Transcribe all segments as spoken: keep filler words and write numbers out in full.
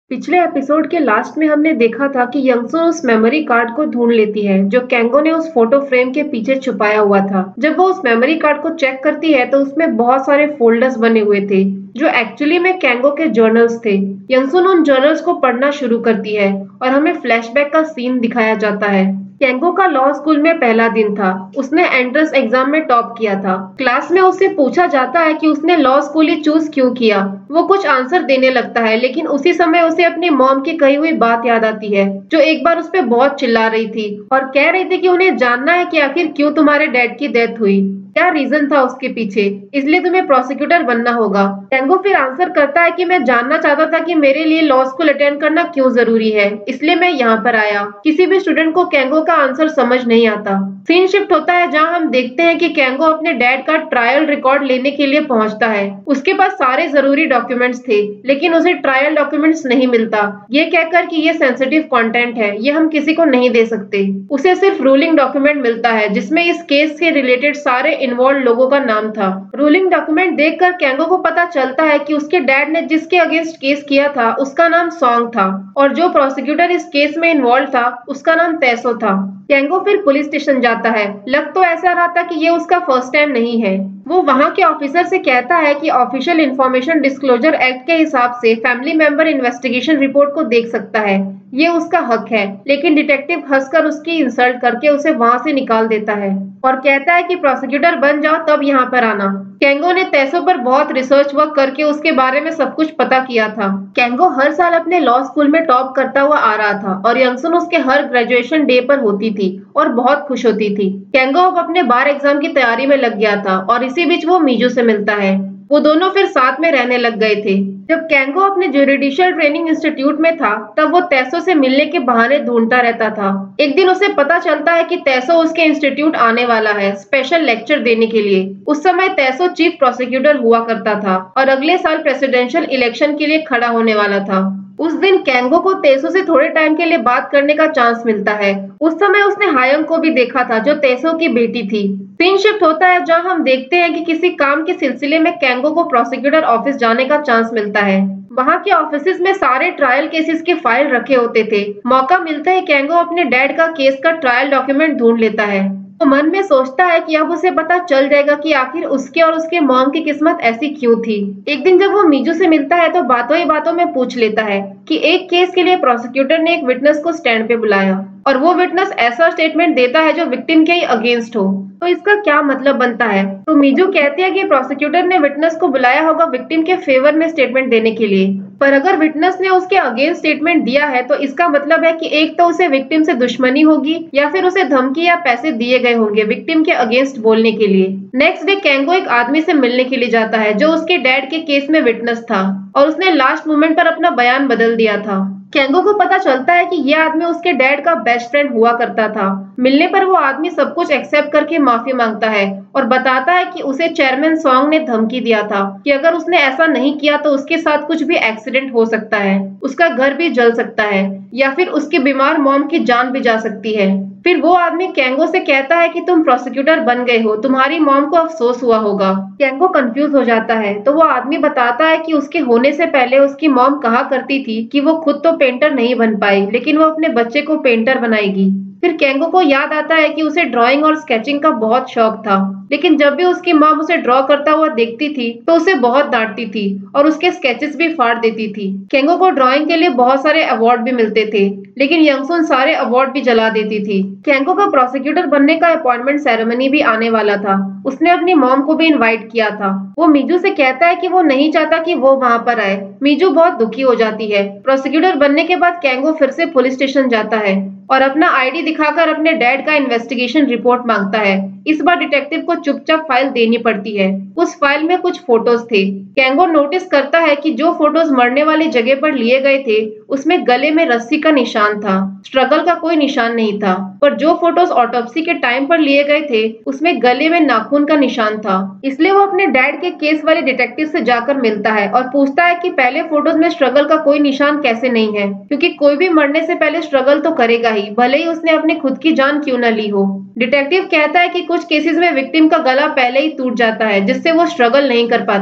पिछले एपिसोड के लास्ट में हमने देखा था कि यंगसुन उस मेमोरी कार्ड को ढूंढ लेती है जो केंगो ने उस फोटो फ्रेम के पीछे छुपाया हुआ था। जब वो उस मेमोरी कार्ड को चेक करती है तो उसमें बहुत सारे फोल्डर्स बने हुए थे जो एक्चुअली में केंगो के जर्नल्स थे। यंगसुन उन जर्नल्स को पढ़ना शुरू करती है और हमें फ्लैशबैक का सीन दिखाया जाता है। केंगो का लॉ स्कूल में पहला दिन था। उसने एंट्रेंस एग्जाम में टॉप किया था। क्लास में उससे पूछा जाता है कि उसने लॉ स्कूल ही चूज क्यों किया। वो कुछ आंसर देने लगता है लेकिन उसी समय उसे अपनी मॉम की कही हुई बात याद आती है जो एक बार उस पर बहुत चिल्ला रही थी और कह रही थी कि उन्हें जानना है कि आखिर क्यों तुम्हारे डैड की डेथ हुई, क्या रीजन था उसके पीछे, इसलिए तुम्हें प्रोसिक्यूटर बनना होगा। केंगो फिर आंसर करता है कि मैं जानना चाहता था कि मेरे लिए लॉ स्कूल अटेंड करना क्यों जरूरी है, इसलिए मैं यहाँ पर आया। किसी भी स्टूडेंट को केंगो का आंसर समझ नहीं आता। सीन शिफ्ट होता है जहाँ हम देखते हैं कि केंगो अपने डैड का ट्रायल रिकॉर्ड लेने के लिए पहुंचता है। उसके पास सारे जरूरी डॉक्यूमेंट्स थे लेकिन उसे ट्रायल डॉक्यूमेंट्स नहीं मिलता, ये कहकर कि ये सेंसिटिव कंटेंट है, ये हम किसी को नहीं दे सकते। उसे सिर्फ रूलिंग डॉक्यूमेंट मिलता है जिसमें इस केस के रिलेटेड सारे इन्वॉल्व लोगों का नाम था। रूलिंग डॉक्यूमेंट देखकर केंगो को पता चलता है कि उसके डैड ने जिसके अगेंस्ट केस किया था उसका नाम सॉन्ग था और जो प्रोसिक्यूटर इस केस में इन्वॉल्व था उसका नाम तैसो था। केंगो फिर पुलिस स्टेशन जाता है। लग तो ऐसा रहा था कि ये उसका फर्स्ट टाइम नहीं है। वो वहाँ के ऑफिसर से कहता है कि ऑफिशियल इंफॉर्मेशन डिस्क्लोजर एक्ट के हिसाब से फैमिली मेंबर इन्वेस्टिगेशन रिपोर्ट को देख सकता है, ये उसका हक है। लेकिन डिटेक्टिव हंसकर उसकी इंसल्ट करके उसे वहाँ से निकाल देता है और कहता है कि प्रोसिक्यूटर बन जाओ तब यहाँ पर आना। केंगो ने तैसो पर बहुत रिसर्च वर्क करके उसके बारे में सब कुछ पता किया था। केंगो हर साल अपने लॉ स्कूल में टॉप करता हुआ आ रहा था और यंगसुन उसके हर ग्रेजुएशन डे पर होती थी और बहुत खुश होती थी। केंगो अब अपने बार एग्जाम की तैयारी में लग गया था और इसी बीच वो मीजू से मिलता है। वो दोनों फिर साथ में रहने लग गए थे। जब केंगो अपने जुडिशियल ट्रेनिंग इंस्टीट्यूट में था तब वो तैसो से मिलने के बहाने ढूंढता रहता था। एक दिन उसे पता चलता है कि तैसो उसके इंस्टीट्यूट आने वाला है स्पेशल लेक्चर देने के लिए। उस समय तैसो चीफ प्रोसिक्यूटर हुआ करता था और अगले साल प्रेसिडेंशियल इलेक्शन के लिए खड़ा होने वाला था। उस दिन केंगो को तैसो से थोड़े टाइम के लिए बात करने का चांस मिलता है। उस समय उसने हायंग को भी देखा था जो तैसो की बेटी थी। सीन शिफ्ट होता है जहां हम देखते हैं कि किसी काम के सिलसिले में केंगो को प्रोसिक्यूटर ऑफिस जाने का चांस मिलता है। वहां के ऑफिस में सारे ट्रायल केसेस के फाइल रखे होते थे। मौका मिलता है केंगो अपने डैड का केस का ट्रायल डॉक्यूमेंट ढूंढ लेता है। तो मन में सोचता है कि अब उसे पता चल जाएगा कि आखिर उसके और उसके मॉम की किस्मत ऐसी क्यों थी। एक दिन जब वो मीजू से मिलता है तो बातों ही बातों में पूछ लेता है कि एक केस के लिए प्रोसिक्यूटर ने एक विटनेस को स्टैंड पे बुलाया और वो विटनेस ऐसा स्टेटमेंट देता है जो विक्टिम के ही अगेंस्ट हो, तो इसका क्या मतलब बनता है। तो मीजू कहती है कि प्रोसिक्यूटर ने विटनेस को बुलाया होगा विक्टिम के फेवर में स्टेटमेंट देने के लिए, पर अगर विटनेस ने उसके अगेंस्ट स्टेटमेंट दिया है तो इसका मतलब है कि एक तो उसे विक्टिम से दुश्मनी होगी या फिर उसे धमकी या पैसे दिए गए होंगे विक्टिम के अगेंस्ट बोलने के लिए। नेक्स्ट डे केंगो एक आदमी से मिलने के लिए जाता है जो उसके डैड के केस में विटनेस था और उसने लास्ट मोमेंट पर अपना बयान बदल दिया था। केंगो को पता चलता है कि यह आदमी उसके डैड का बेस्ट फ्रेंड हुआ करता था। मिलने पर वो आदमी सब कुछ एक्सेप्ट करके माफी मांगता है और बताता है कि उसे चेयरमैन सॉन्ग ने धमकी दिया था कि अगर उसने ऐसा नहीं किया तो उसके साथ कुछ भी एक्सीडेंट हो सकता है, उसका घर भी जल सकता है या फिर उसकी बीमार मॉम की जान भी जा सकती है। फिर वो आदमी केंगो से कहता है कि तुम प्रोसिक्यूटर बन गए हो, तुम्हारी मॉम को अफसोस हुआ होगा। केंगो कंफ्यूज हो जाता है तो वो आदमी बताता है कि उसके होने से पहले उसकी मॉम कहा करती थी कि वो खुद तो पेंटर नहीं बन पाई लेकिन वो अपने बच्चे को पेंटर बनाएगी। फिर केंगो को याद आता है कि उसे ड्राइंग और स्केचिंग का बहुत शौक था लेकिन जब भी उसकी मॉम उसे ड्रॉ करता हुआ देखती थी तो उसे बहुत डांटती थी और उसके स्केचेस भी फाड़ देती थी। केंगो को ड्राइंग के लिए बहुत सारे अवार्ड भी मिलते थे लेकिन यंगसुन सारे अवार्ड भी जला देती थी। केंगो का प्रोसिक्यूटर बनने का अपॉइंटमेंट सेरेमनी भी आने वाला था। उसने अपनी मॉम को भी इनवाइट किया था। वो मीजू से कहता है कि वो नहीं चाहता कि वो वहाँ पर आए। मीजू बहुत दुखी हो जाती है। प्रोसिक्यूटर बनने के बाद केंगो फिर से पुलिस स्टेशन जाता है और अपना आईडी दिखाकर अपने डैड का इन्वेस्टिगेशन रिपोर्ट मांगता है। इस बार डिटेक्टिव को चुपचाप फाइल देनी पड़ती है। उस फाइल में कुछ फोटोज थे। केंगो नोटिस करता है कि जो फोटोज मरने वाली जगह पर लिए गए थे उसमें गले में रस्सी का निशान था, स्ट्रगल का कोई निशान नहीं था। पर जो फोटोज ऑटोप्सी के टाइम पर लिए गए थे उसमें गले में नाखून का निशान था। इसलिए वो अपने डैड के केस वाले डिटेक्टिव से जाकर मिलता है और पूछता है कि पहले फोटोज में स्ट्रगल का कोई निशान कैसे नहीं है, क्योंकि कोई भी मरने से पहले स्ट्रगल तो करेगा ही, भले ही उसने अपनी खुद की जान क्यों न ली हो। डिटेक्टिव कहता है कि कुछ केसेस में विक्टिम का गला पहले ही टूट जाता है जिससे वो स्ट्रगल नहीं कर पाता।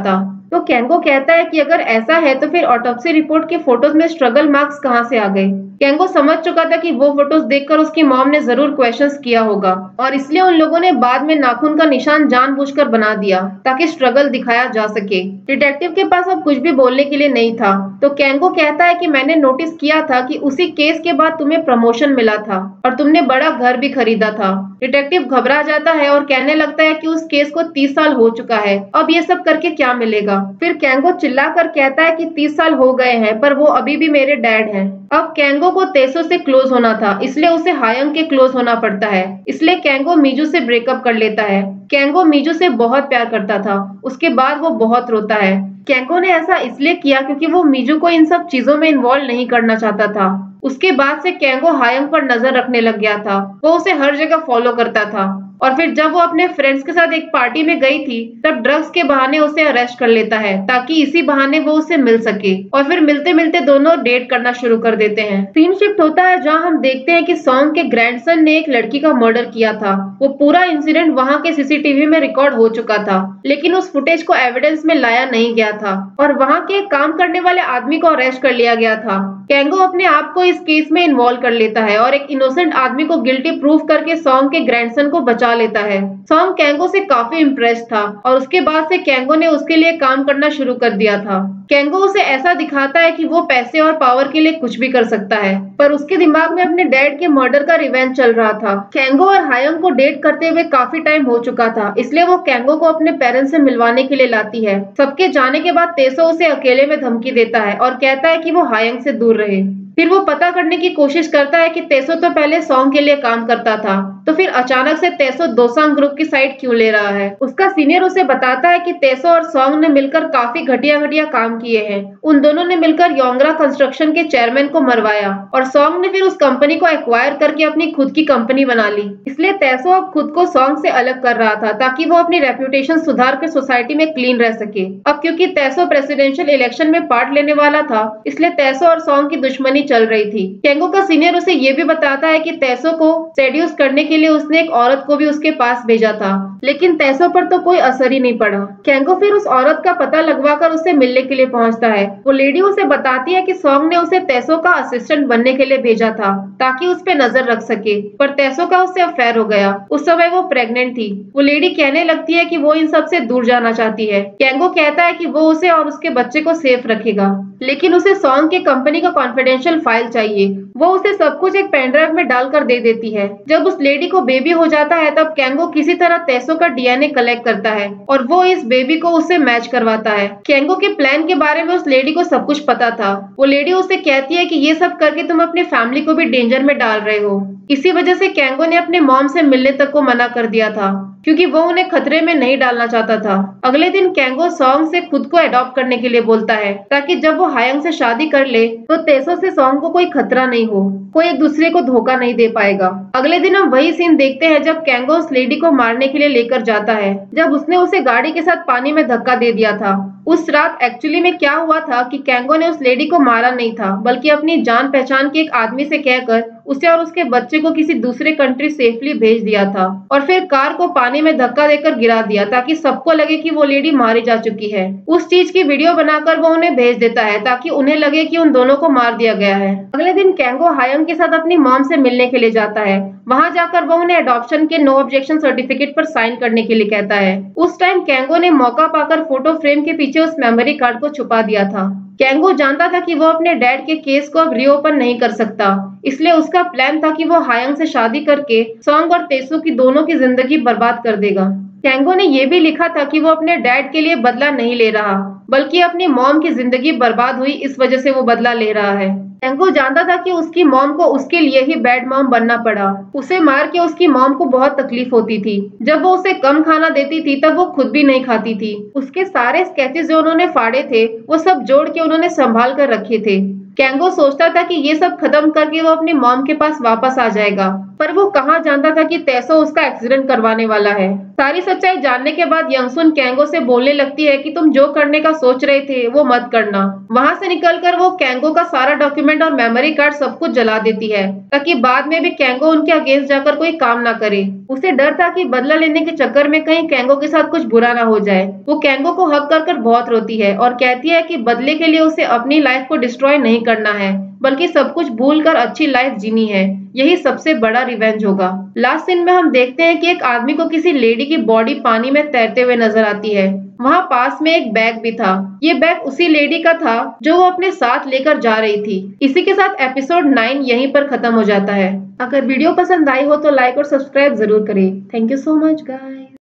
तो कैंगो कहता है कि अगर ऐसा है तो फिर ऑटोप्सी रिपोर्ट के फोटोज में स्ट्रगल मार्क्स कहाँ से आ गए। कैंगो समझ चुका था कि वो फोटोज देखकर उसकी मॉम ने जरूर क्वेश्चंस किया होगा और इसलिए उन लोगों ने बाद में नाखून का निशान जानबूझकर बना दिया ताकि स्ट्रगल दिखाया जा सके। डिटेक्टिव के पास अब कुछ भी बोलने के लिए नहीं था, तो कैंगो कहता है कि मैंने नोटिस किया था कि उसी केस के बाद तुम्हें प्रमोशन मिला था और तुमने बड़ा घर भी खरीदा था। डिटेक्टिव घबरा जाता है और कहने लगता है कि उस केस को तीस साल हो चुका है, अब ये सब करके क्या मिलेगा। फिर कैंगो चिल्लाकर कहता है कि तीस साल हो गए हैं पर वो अभी भी मेरे डैड हैं। अब कैंगो को तेसो से क्लोज होना था, इसलिए उसे हायंग के क्लोज होना पड़ता है, इसलिए कैंगो मीजू से ब्रेकअप कर लेता है। कैंगो मीजू से बहुत प्यार करता था, उसके बाद वो बहुत रोता है। कैंगो ने ऐसा इसलिए किया क्योंकि वो मीजू को इन सब चीजों में इन्वॉल्व नहीं करना चाहता था। उसके बाद से कैंगो हायंग पर नजर रखने लग गया था, वो उसे हर जगह फॉलो करता था और फिर जब वो अपने फ्रेंड्स के साथ एक पार्टी में गई थी तब ड्रग्स के बहाने उसे अरेस्ट कर लेता है ताकि इसी बहाने वो उसे मिल सके और फिर मिलते मिलते दोनों डेट करना शुरू कर देते हैं। सीन शिफ्ट होता है जहां हम देखते हैं कि सॉन्ग के ग्रैंडसन ने एक लड़की का मर्डर किया था। वो पूरा इंसिडेंट वहां के सीसीटीवी में रिकॉर्ड हो चुका था, लेकिन उस फुटेज को एविडेंस में लाया नहीं गया था और वहां के काम करने वाले आदमी को अरेस्ट कर लिया गया था। कैंगो अपने आप को इस केस में इन्वॉल्व कर लेता है और एक इनोसेंट आदमी को गिल्टी प्रूफ करके सॉन्ग के ग्रैंडसन को बचा लेता है। सॉन्ग कैंगो से काफी इम्प्रेस था और उसके बाद से कैंगो ने उसके लिए काम करना शुरू कर दिया था। कैंगो उसे ऐसा दिखाता है कि वो पैसे और पावर के लिए कुछ भी कर सकता है, पर उसके दिमाग में अपने डैड के मर्डर का रिवेंज चल रहा था। कैंगो और हायंग को डेट करते हुए काफी टाइम हो चुका था, इसलिए वो कैंगो को अपने पेरेंट्स से मिलवाने के लिए लाती है। सबके जाने के बाद तेसो उसे अकेले में धमकी देता है और कहता है कि वो हायंग से दूर रहे। फिर वो पता करने की कोशिश करता है कि तेसो तो पहले सॉन्ग के लिए काम करता था, तो फिर अचानक से तेसो दोसांग ग्रुप की साइड क्यों ले रहा है। उसका सीनियर उसे बताता है कि तेसो और सॉन्ग ने मिलकर काफी घटिया घटिया काम किए हैं। उन दोनों ने मिलकर योंगरा कंस्ट्रक्शन के चेयरमैन को मरवाया और सॉन्ग ने फिर उस कंपनी को एक्वायर करके अपनी खुद की कंपनी बना ली। इसलिए तेसो अब खुद को सॉन्ग से अलग कर रहा था ताकि वो अपनी रेप्यूटेशन सुधार कर सोसाइटी में क्लीन रह सके। अब क्योंकि तेसो प्रेसिडेंशियल इलेक्शन में पार्ट लेने वाला था, इसलिए तेसो और सॉन्ग की दुश्मनी चल रही थी। कैंगो का सीनियर उसे ये भी बताता है कि तेसो को सेड्यूस करने के लिए उसने एक औरत को भी उसके पास भेजा था, लेकिन तेसो पर तो कोई असर ही नहीं पड़ा। कैंगो फिर उस औरत का पता लगवाकर उससे मिलने के लिए पहुंचता है। वो लेडी उसे बताती है कि सॉन्ग ने उसे तेसो का असिस्टेंट बनने के लिए भेजा था ताकि उस पे नजर रख सके, पर तेसो का उससे अफेयर हो गया। उस समय वो प्रेग्नेंट थी। वो लेडी कहने लगती है कि वो इन सब से दूर जाना चाहती है। कैंगो कहता है कि वो उसे और उसके बच्चे को सेफ रखेगा, लेकिन उसे सॉन्ग के कंपनी का कॉन्फिडेंशियल फाइल चाहिए। वो उसे सब कुछ एक पेनड्राइव में डालकर दे देती है। जब उस लेडी को बेबी हो जाता है तब कैंगो किसी तरह तेसो का डीएनए कलेक्ट करता है और वो इस बेबी को उससे मैच करवाता है। कैंगो के प्लान के बारे में उस लेडी को सब कुछ पता था। वो लेडी उसे कहती है कि ये सब करके तुम अपनी फैमिली को भी डेंजर में डाल रहे हो। इसी वजह से कैंगो ने अपने मॉम से मिलने तक को मना कर दिया था, क्योंकि वो उन्हें खतरे में नहीं डालना चाहता था। अगले दिन कैंगो सॉन्ग से खुद को अडॉप्ट करने के लिए बोलता है ताकि जब वो हायंग से शादी कर ले तो तेसो से सॉन्ग को कोई खतरा नहीं हो, कोई एक दूसरे को धोखा नहीं दे पाएगा। अगले दिन हम वही सीन देखते हैं जब कैंगो उस लेडी को मारने के लिए लेकर जाता है, जब उसने उसे गाड़ी के साथ पानी में धक्का दे दिया था। उस रात एक्चुअली में क्या हुआ था कि कैंगो ने उस लेडी को मारा नहीं था, बल्कि अपनी जान पहचान के एक आदमी से कहकर उसे और उसके बच्चे को किसी दूसरे कंट्री सेफली भेज दिया था और फिर कार को पानी में धक्का देकर गिरा दिया ताकि सबको लगे कि वो लेडी मारी जा चुकी है। उस चीज की वीडियो बनाकर वो उन्हें भेज देता है ताकि उन्हें लगे कि उन दोनों को मार दिया गया है। अगले दिन कैंगो हायंग के साथ अपनी मॉम से मिलने के लिए जाता है। वहां जाकर वो उन्हें अडॉप्शन के नो ऑब्जेक्शन सर्टिफिकेट पर साइन करने के लिए कहता है। उस टाइम कैंगो ने मौका पाकर फोटो फ्रेम के पीछे उस मेमोरी कार्ड को छुपा दिया था। कैंगो जानता था कि वो अपने डैड के केस को अब रीओपन नहीं कर सकता, इसलिए उसका प्लान था कि वो हायंग से शादी करके सॉन्ग और तेसो की दोनों की जिंदगी बर्बाद कर देगा। कैंगो ने ये भी लिखा था कि वो अपने डैड के लिए बदला नहीं ले रहा, बल्कि अपनी मॉम की जिंदगी बर्बाद हुई इस वजह से वो बदला ले रहा है। कैंगो जानता था कि उसकी मॉम को उसके लिए ही बैड मॉम बनना पड़ा। उसे मार के उसकी मॉम को बहुत तकलीफ होती थी। जब वो उसे कम खाना देती थी तब वो खुद भी नहीं खाती थी। उसके सारे स्केचेस जो उन्होंने फाड़े थे वो सब जोड़ के उन्होंने संभाल कर रखे थे। कैंगो सोचता था कि ये सब खत्म करके वो अपनी मॉम के पास वापस आ जाएगा, पर वो कहाँ जानता था कि तेसो उसका एक्सीडेंट करवाने वाला है। सारी सच्चाई जानने के बाद यंगसुन कैंगो से बोलने लगती है कि तुम जो करने का सोच रहे थे वो मत करना। वहाँ से निकलकर वो कैंगो का सारा डॉक्यूमेंट और मेमोरी कार्ड सब कुछ जला देती है, ताकि बाद में भी कैंगो उनके अगेंस्ट जाकर कोई काम ना करे। उसे डर था कि बदला लेने के चक्कर में कहीं कैंगो के साथ कुछ बुरा ना हो जाए। वो कैंगो को हक कर कर बहुत रोती है और कहती है कि बदले के लिए उसे अपनी लाइफ को डिस्ट्रॉय नहीं करना है, बल्कि सब कुछ भूल कर अच्छी लाइफ जीनी है। यही सबसे बड़ा रिवेंज होगा। लास्ट सीन में हम देखते हैं कि एक आदमी को किसी लेडी की बॉडी पानी में तैरते हुए नजर आती है। वहाँ पास में एक बैग भी था। ये बैग उसी लेडी का था जो वो अपने साथ लेकर जा रही थी। इसी के साथ एपिसोड नाइन यहीं पर खत्म हो जाता है। अगर वीडियो पसंद आई हो तो लाइक और सब्सक्राइब जरूर करें। Thank you so much guys.